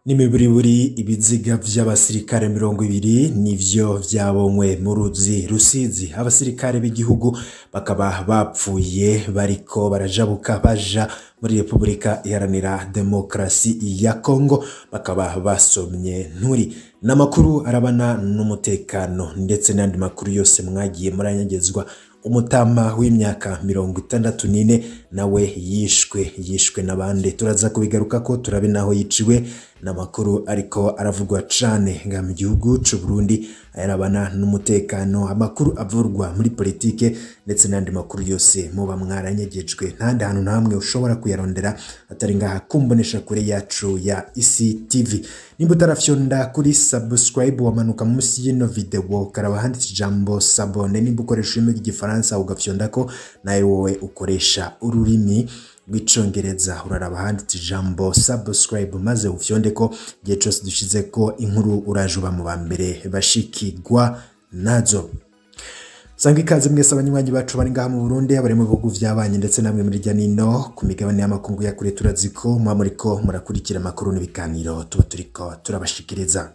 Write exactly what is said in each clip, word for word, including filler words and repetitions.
N'imiburiburi ibiziga vy'abasirikare mirongo ibiri nivyo vyabonywe mu ruzi Rusizi. Abasirikare b'igihugu bakaba bapfuye bariko barajabuka baja muri Republika Iharanira Demokarasi ya Kongo, bakaba basomye nturi. N'amakuru arabana n'umutekano ndetse n'andi makuru yose mwagiye muranyagezwa. Umutama w'imyaka mirongo itandatu n'ine nawe yishwe yishwe nabande, turaza kubigaruka ko turabe naho yiciwe. N'amakuru ariko aravugwa cane nga mu gihugu c'u Burundi ayarabana n'umutekano, amakuru avurwa muri politike ndetse n'andi makuru yose muba mwaranyegejwe ntandi hantu namwe ushobora kuyarondera atari ngaha kumbonesha kure yacu ya Isi T V. Nimba utarafyonda kuri subscribe wamanuka munsi y'ino video karaba handitse ijambo sabone, nimba ukoresha ururimi rw'igifaransa ugafyonda ko nawe wowe ukoresha ururimi rw'icongereza uraraba handitse ijambo subscribe maze ufyonde ko igihe cyose dushize ko inkuru urajuba mu bambere bashikirwa nazo. Sanga ikaze mwese abanywanyi bacu bari ngaha mu Burundi, abari mu bihugu vy'abanye ndetse namwe muri rya nino ku migabane y'amakungu ya kure, turaziko mwa muriko murakurikira amakuru n'ibiganiro tuba turiko turabashikiriza.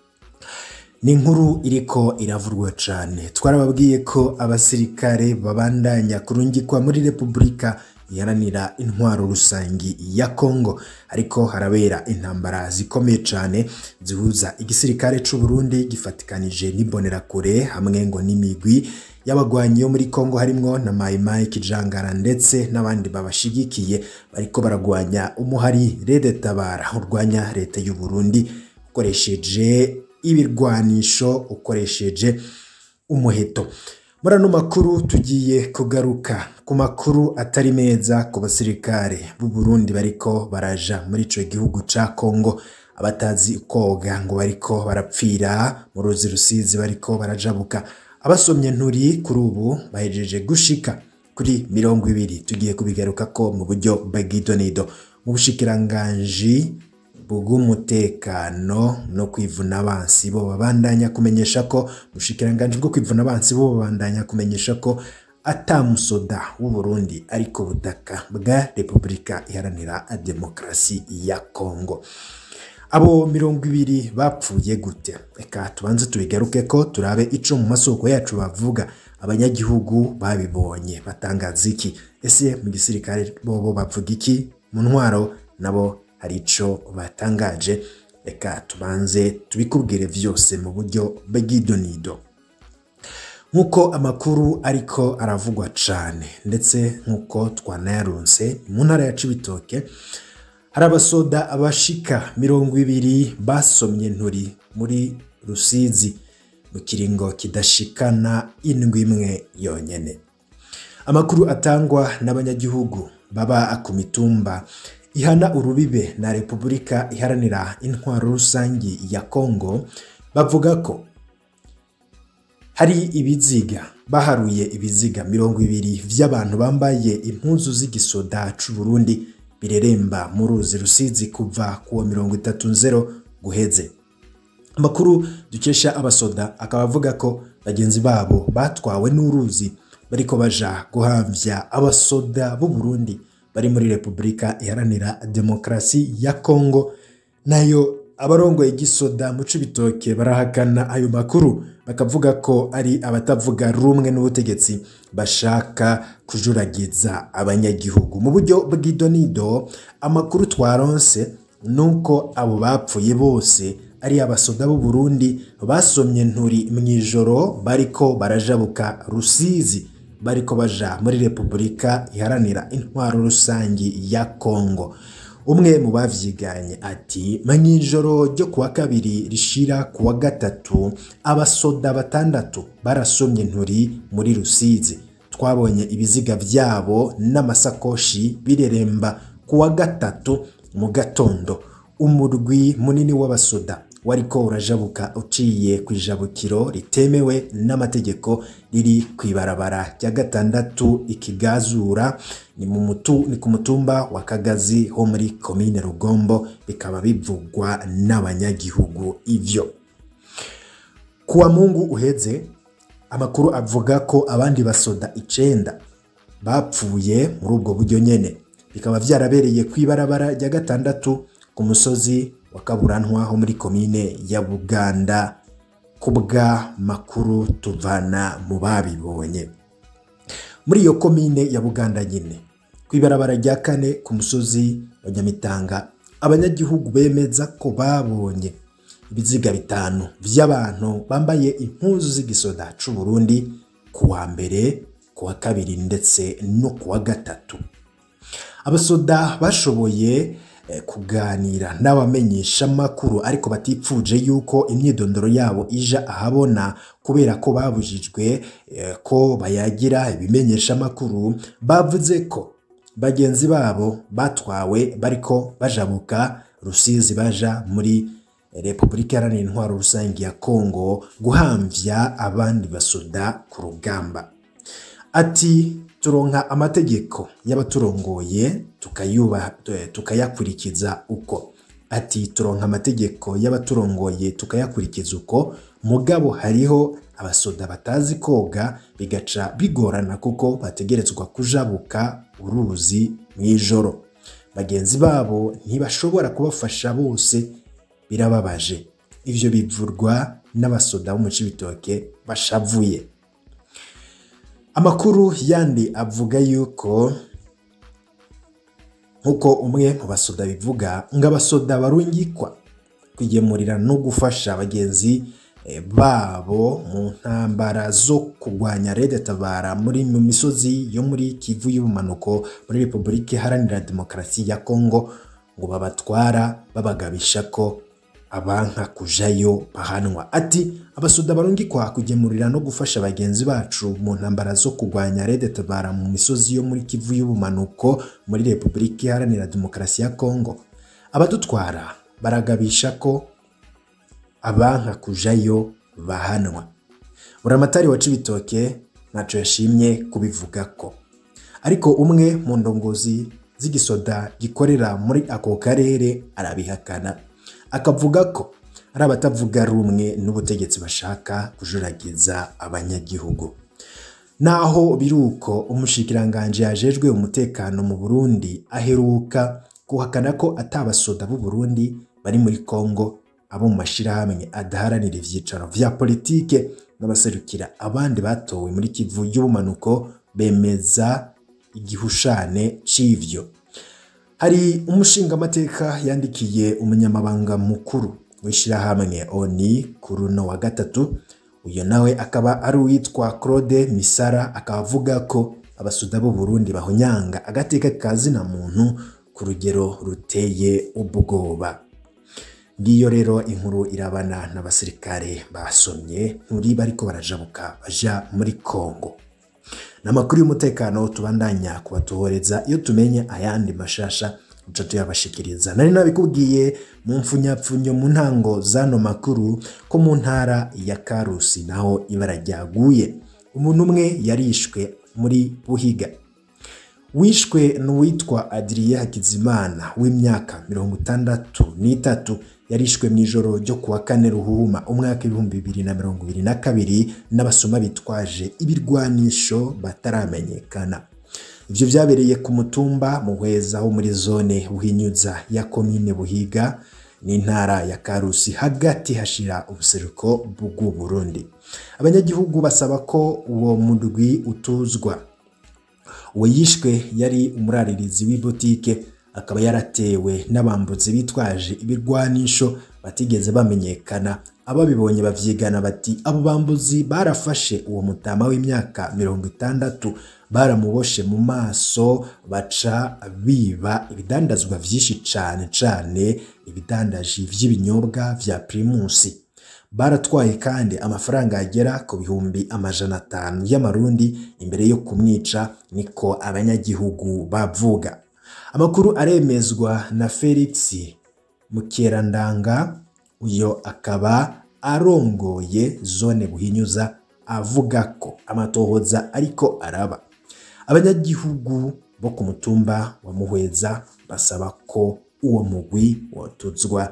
Ni inkuru iriko iravurwa cane. Twarababwiye ko abasirikare babandanya kurungikwa muri Republika Iharanira Intwaro Rusangi ya Kongo, ariko harabera intambara zikomeye cane zihuza igisirikare c'u Burundi gifatikanije n'imbonerakure hamwe ngo n'imigwi y'abagwanyi yo muri Kongo, harimwo na Mai Mai Kijangara ndetse n'abandi babashigikiye bariko baragwanya umuhari Rede Tabara urwanya leta y'u Burundi ukoresheje ibirwanisho, ukoresheje umuheto. Murano makuru tugiye kugaruka ku makuru atari meza ku basirikare b'u Burundi bariko baraja muri ico gihugu ca Kongo, abatazi koga ngo bariko barapfira mu ruzi Rusizi bariko barajabuka. Abasomye nturi kuri ubu bahejeje gushika kuri mirongo ibiri. Tugiye kubigaruka ko mu buryo bw'idonido. Mu bushikiranganji bw'umutekano no kwivuna abansi bo babandanya kumenyesha ko mushikiranganje bwo kwivuna abansi bo babandanya kumenyesha ko atamusoda w'u Burundi ariko butaka bwa Republika Iharanira Demokarasi ya Kongo. Abo mirongo ibiri bapfuye gute? Eka tubanze tubigaruke ko turabe ico mu masoko yacu bavuga. Abanyagihugu babibonye batangaza iki? Ese mu gisirikare bobo bavuga iki? Mu ntwaro nabo hari ico batangaje. Eka tubanze tubikubwire vyose mu buryo bw'idonido. Nkuko amakuru ariko aravugwa cane ndetse nkuko twanayaronse mu ntara ya Cibitoke, hari abasoda abashika mirongo ibiri basomye nturi muri Rusizi mu kiringo kidashikana indwi imwe yonyene. Amakuru atangwa n'abanyagihugu baba ku mitumba ihana urubibe na Republika Iharanira Intwaro Rusangi ya Kongo bavuga ko hari ibiziga, baharuye ibiziga mirongo ibiri vy'abantu bambaye impuzu z'igisoda c'u Burundi bireremba mu ruzi Rusizi kuva kuwa mirongo itatu nzero guheze. Amakuru dukesha abasoda akaba avuga ko bagenzi babo batwawe n'uruzi bariko baja guhamvya abasoda b'u Burundi bari muri Republika Iharanira Demokarasi ya Kongo. Nayo abarongoye igisoda mu Cibitoke barahakana ayo makuru, bakavuga ko ari abatavuga rumwe n'ubutegetsi bashaka kujuragiza abanyagihugu. Mu buryo bw'idonido, amakuru twaronse nuko abo bapfuye bose ari abasoda b'u Burundi basomye nturi mwijoro bariko barajabuka Rusizi bariko baja muri Republika Iharanira Intwaro Rusangi ya Kongo. Umwe mu bavyiganye ati mwijoro ryo kuwa kabiri rishira kuwa gatatu abasoda batandatu barasomye nturi muri Rusizi, twabonye ibiziga vyabo n'amasakoshi bireremba kuwa gatatu mu gatondo. Umurwi munini w'abasoda wariko urajabuka uciye kwijabukiro ritemewe n'amategeko riri kwibarabara rya gatandatu Ikigazura, ni mu mutu ni ku mutumba wa Kagazi ho muri komine Rugombo, bikaba bivugwa n'abanyagihugu ivyo. Kuwa Mungu uheze amakuru avuga ko abandi basoda icenda bapfuye muri ubwo buryo nyene, bikaba vyarabereye kwibarabara rya gatandatu ku musozi wa Kaburantwa ho muri komine ya Buganda kubwa makuru tuvana mu babibonye. Muri iyo komine ya Buganda nyine kwibarabara rya kane ku musozi wa Nyamitanga, abanyagihugu bemeza ko babonye ibiziga bitanu vy'abantu bambaye impuzu z'igisoda c'u Burundi kuwa mbere, kuwa kabiri ndetse no kuwa gatatu. Abasoda bashoboye eh, kuganira n'abamenyesha makuru ariko batipfuje yuko imyidondoro yabo ija ahabona kubera ko babujijwe eh, ko bayagira ibimenyesha makuru. Bavuze ko bagenzi babo batwawe bariko bajabuka Rusizi baja muri Republika Iharanira Intwaro Rusange ya Kongo guhamvya abandi basoda ku rugamba. Ati turonka amategeko y'abaturongoye tukayuba tukayakurikiza uko. Ati turonka amategeko y'abaturongoye tukayakurikiza uko, mugabo hariho abasoda batazi koga bigaca bigorana kuko bategerezwa kujabuka uruzi mwijoro. Bagenzi babo ntibashobora kubafasha bose, birababaje. Ivyo bivurwa n'abasoda bo mu Cibitoke bashavuye. Amakuru yandi avuga yuko nkuko umwe mu basoda bivuga ngo abasoda barungikwa kwigemurira no gufasha bagenzi e, babo mu ntambara zo kurwanya Red Tabara muri mu misozi yo muri Kivu y'ubumanuko muri Republika Iharanira Demokarasi ya Kongo, ngo babatwara babagabisha ko abanka kujayo bahanwa. Ati abasoda barungikwa kugemurira no gufasha bagenzi bacu mu ntambara zo kurwanya Red Tabara mu misozi yo muri Kivu y'ubumanuko muri Republika Iharanira Demokarasi ya Kongo. Abadutwara baragabisha ko abanka kujayo bahanwa. Buramatari wa Cibitoke naco yashimye kubivuga ko, ariko umwe mu ndongozi z'igisoda gikorera muri ako karere arabihakana, akavuga ko ari abatavuga rumwe n'ubutegetsi bashaka kujuragiza abanyagihugu. Naho biruko umushikiranganje yajejwe umutekano mu Burundi aheruka kuhakana ko atabasoda b'u Burundi bari muri Kongo, abo mu mashirahamwe adaharanira ivyicaro vya politike n'abaserukira abandi batowe muri Kivu y'ubumanuko bemeza igihushane c'ivyo. Hari umushinga amateka yandikiye umunyamabanga mukuru w'ishirahamwe O N U kuruno wa gatatu, uyo nawe akaba ari uwitwa Claude Misara, akavuga ko abasoda b'u Burundi bahonyanga agateka kazina muntu ku rugero ruteye ubwoba. Ngiyo rero inkuru irabana n'abasirikare basomye nturi bariko barajabuka baja muri Kongo. Namakuru y'umutekano tubandanya kubatuhoreza iyo tumenye ayandi mashasha uca tuyabashikiriza. Nari nabikubwiye mu mfunyapfunyo mu ntango zano makuru ko mu ntara ya Karusi naho ibara ryaguye. Umuntu umwe yarishwe muri Buhiga. Wishwe n'uwitwa Adrien Hakizimana w'imyaka mirongo itandatu n'itatu, yarishwe mwijoro ryo kuwa kane Ruhuma umwaka ibihumbi bibiri na mirongo ibiri na kabiri n'abasoma bitwaje ibirwanisho bataramenyekana. Ivyo vyabereye ku mutumba Muhweza ho muri zone Buhinyuza ya komine Buhiga n'intara ya Karusi hagati hashira ubuseruko bw'u Burundi. Abanyagihugu basaba ko uwo mudwi utuzwa. Uwo yishwe yari umuraririzi w'ibotike, akaba yaratewe n'abambuzi bitwaje ibirwanisho batigeze bamenyekana. Ababibonye bavyigana bati abo bambuzi barafashe uwo mutama w'imyaka mirongo itandatu, baramuboshe mu maso, baca biba ibidandazwa vyinshi cane cane ibidandaji vy'ibinyobwa vya Primus. Baratwaye kandi amafaranga agera ku bihumbi amajana atanu y'amarundi imbere yo kumwica, niko abanyagihugu bavuga. Amakuru aremezwa na Felix Mukerandanga, uyo akaba arongoye zone Buhinyuza, avuga ko amatohoza ariko araba. Abanyagihugu bo ku mutumba wa Muhweza basaba ko uwo mugwi wotuzwa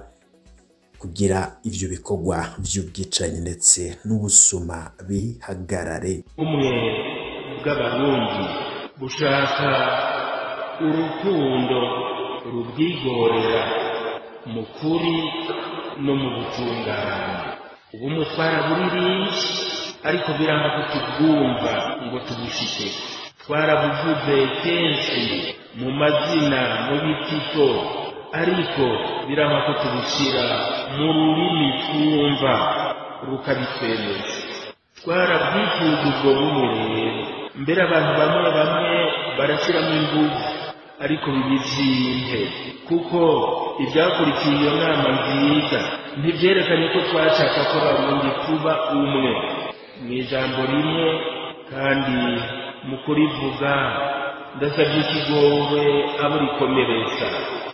kugira ivyo bikorwa vy'ubwicanyi ndetse n'ubusuma bihagarare. Umwe bw'abarundi bushaka urukundo rubwigorera mu kuri no mu butungane. Ubumwe twaraburirinze ariko biranga ko tubwumva ngo tubushike. Twarabuvuze kenshi mu mazina mu bitito ariko biranga ko tubushyira mu rurimi twumva rukabitwemeza. Twarabwifuza ubwo bumwe rero, mbere abantu bamwe bamwe barashyiramo ingufu ariko bibizimpe, kuko ibyakurikiye iyo nama nziza ntibyerekanye ko twashaka ko Abarundi tuba umwe mu ijambo rimwe, kandi mu kurivuga ndasabye ikigowe abo rikomeretsa.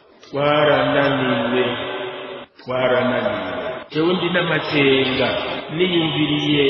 Twarananiwe, twarananiwe. Jewe ndi n'amakenga niyumviriye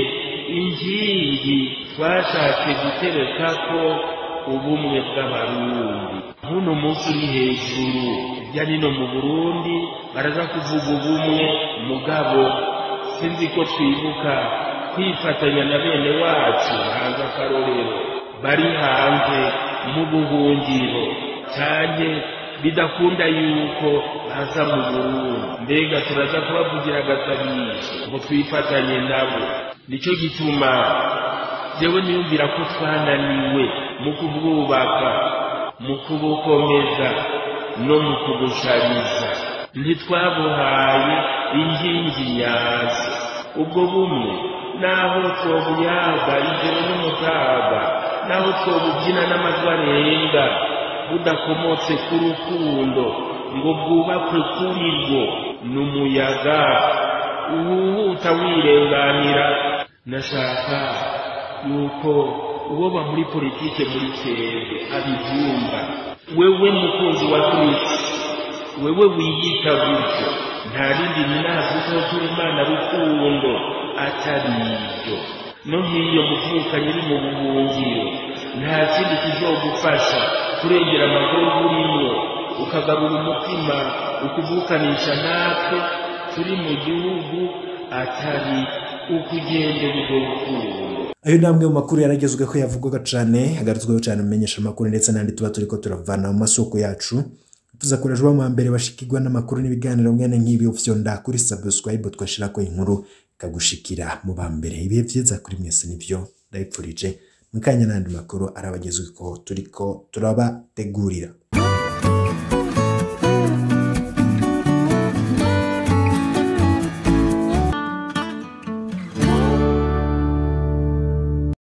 inkingi twashatse gutereka ko ubumwe bw'Abarundi. Muno munsi uri hejuru hirya no mu Burundi baraza kuvuga ubumwe, mugabo sinzi ko twibuka kwifatanya na bene wacu hanze akarorero bari hanze mu buhungiro, cyane bidakunda yuko baza mu Burundi. Mbega turaza kubavugira agasabisho ngo twifatanye nabo. Nicyo gituma jewe niyumvira ko twananiwe mu kubwubaka, mu kubukomeza no mu kubushariza. Ntitwabuhaye inkingi nyazo. Ubwo bumwe naho twobuyaga ijoro n'umutaga, naho twobubyina n'amajwi arenga, budakomotse ku rukundo ngo bwubakwe kuri bwo n'umuyaga uhuhuta wirenganira. Nashaka yuko uwoba muri politike muri twebwe abibyumva. Wewe mukunzi wa Kristo, wewe wiyita gutyo, nta rindi minazi uzotura Imana rukundo atari ibyo. No nk'iyo muvukanye uri mu buhungiro, nta kindi kizogufasha kurengera amaguru urimo, ukagarura umutima ukuvukanisha natwe turi mu gihugu atari ukugendera ubwo rukundo. Ayo namwe mu makuru yaragezwe ko yavugwaga cyane, agarutsweho cyane menyesha amakuru ndetse n'andi tuba turiko turavana mu masoko yacu. Tuzakoresha wa mbere bashikirwa n'amakuru n'ibiganiro mwene nk'ibi ufyonda kuri subscribe twashirako inkuru kagushikira mu bambere. Ibihe byiza kuri mwese nivyo ndayipfurije. Mukanya n'andi makuru arabagezwe ko turiko turabategurira.